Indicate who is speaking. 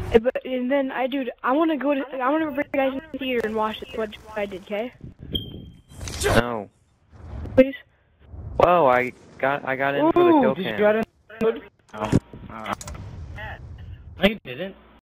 Speaker 1: And then I want to bring you guys in the theater and watch what I did, okay?
Speaker 2: No.
Speaker 1: Please?
Speaker 2: Whoa, I got in for the kill cam.
Speaker 3: Did you try to... Oh. No, you didn't.